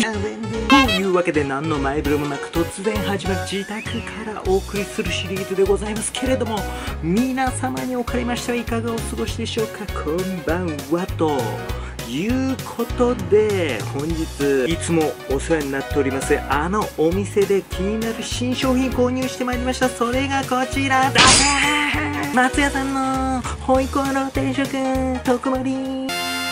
というわけで何の前触れもなく突然始まる自宅からお送りするシリーズでございますけれども、皆様におかれましてはいかがお過ごしでしょうか。こんばんはということで、本日いつもお世話になっておりますあのお店で気になる新商品購入してまいりました。それがこちらだ、松屋さんのホイコーロー定食特盛り。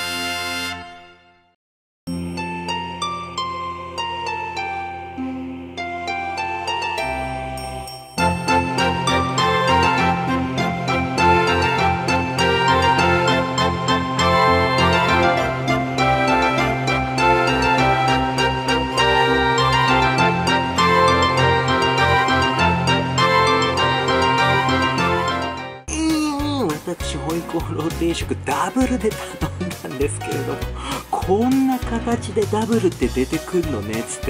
私ホイコーロー定食ダブルで頼んだんですけれども、こんな形でダブルって出てくるのねっつって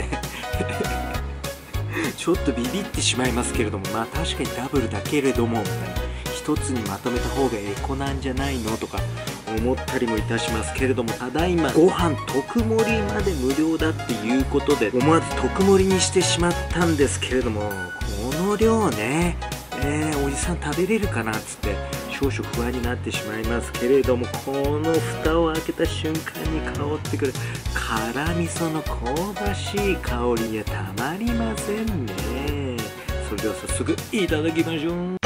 ちょっとビビってしまいますけれども、まあ確かにダブルだけれども一つにまとめた方がエコなんじゃないのとか思ったりもいたしますけれども、ただいまご飯特盛りまで無料だっていうことで思わず特盛りにしてしまったんですけれども、この量ね、おじさん食べれるかなっつって少々不安になってしまいますけれども、この蓋を開けた瞬間に香ってくる辛味噌の香ばしい香りにはたまりませんね。それでは早速いただきましょう。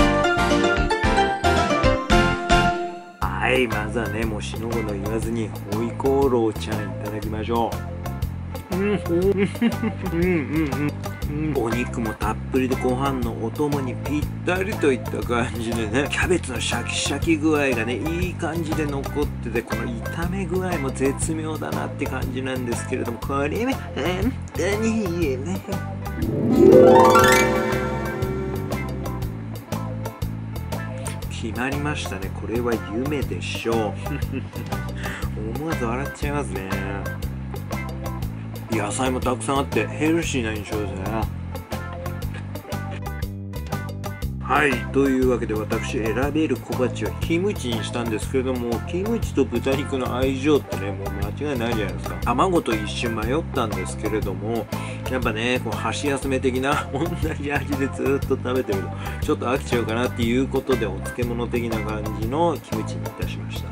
はい、まずはね、もうしのごの言わずにホイコーローちゃんいただきましょう。お肉もたっぷりでご飯のお供にぴったりといった感じでね、キャベツのシャキシャキ具合がねいい感じで残ってて、この炒め具合も絶妙だなって感じなんですけれども、これは本当にいいね。決まりましたね、これは夢でしょう思わず笑っちゃいますね。野菜もたくさんあってヘルシーな印象ですね。はい、というわけで私選べる小鉢はキムチにしたんですけれども、キムチと豚肉の愛情ってねもう間違いないじゃないですか。卵と一瞬迷ったんですけれども、やっぱねこう箸休め的な同じ味でずっと食べてるとちょっと飽きちゃうかなっていうことで、お漬物的な感じのキムチにいたしました。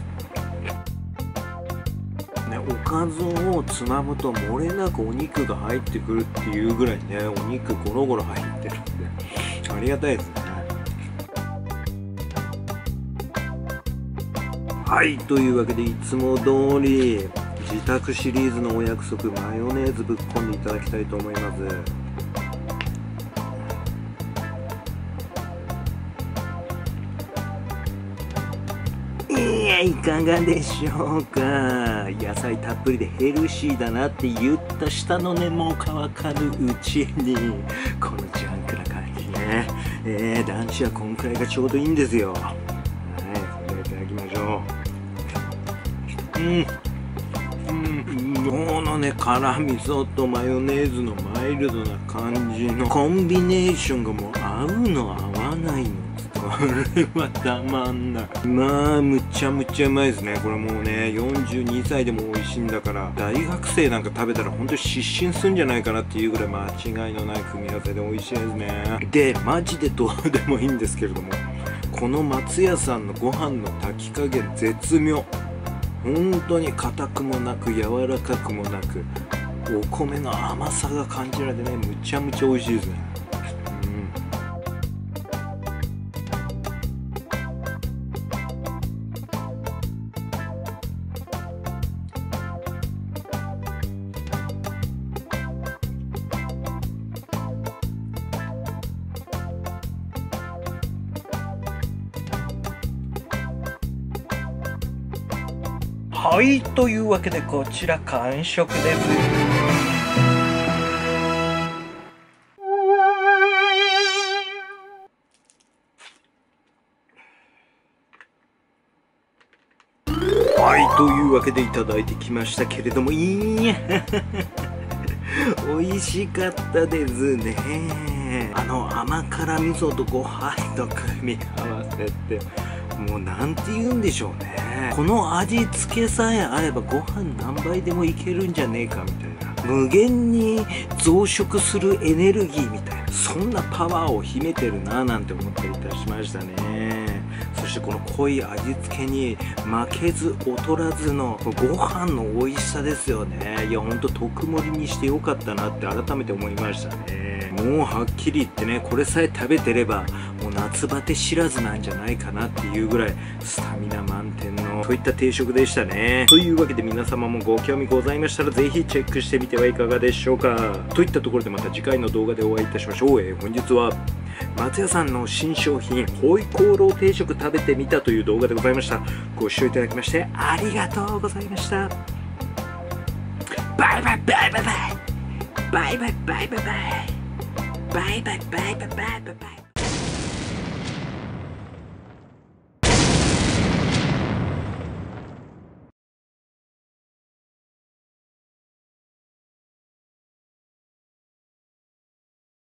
おかずをつまむと漏れなくお肉が入ってくるっていうぐらいね、お肉ゴロゴロ入ってるんでありがたいですね。はい、というわけでいつも通り自宅シリーズのお約束、マヨネーズぶっこんでいただきたいと思います。いかがでしょうか。野菜たっぷりでヘルシーだなって言った下の根も乾かぬうちにこのジャンクな感じね、ランチはこんくらいがちょうどいいんですよ。はい、それではいただきましょう。このね辛味噌とマヨネーズのマイルドな感じのコンビネーションがもう合うの合わないの、これはたまんない。まあむちゃむちゃうまいですね。これもうね42歳でも美味しいんだから、大学生なんか食べたら本当に失神するんじゃないかなっていうぐらい間違いのない組み合わせで美味しいですね。でマジでどうでもいいんですけれども、この松屋さんのご飯の炊き加減絶妙。本当に硬くもなく柔らかくもなく、お米の甘さが感じられてね、むちゃむちゃ美味しいですね。はい、というわけでこちら完食です。はい、というわけでいただいてきましたけれども、いや美味しかったですね。甘辛味噌とご飯と組み合わせてもうなんて言うんでしょうね、この味付けさえあればご飯何杯でもいけるんじゃねえかみたいな、 無限に増殖するエネルギーみたいな、そんなパワーを秘めてるななんて思ったりいたしましたね。そしてこの濃い味付けに負けず劣らずのご飯の美味しさですよね。いやほんと特盛りにしてよかったなって改めて思いましたね。もうはっきり言ってね、これさえ食べてればもう夏バテ知らずなんじゃないかなっていうぐらいスタミナ満点のそういった定食でしたね。というわけで皆様もご興味ございましたらぜひチェックしてみてはいかがでしょうか。といったところでまた次回の動画でお会いいたしましょう。本日は松屋さんの新商品ホイコーロー定食食べてみたという動画でございました。ご視聴いただきましてありがとうございました。バイバイバイバイバイバイバイバイバイバイバイバイバイバイバイバイバイ。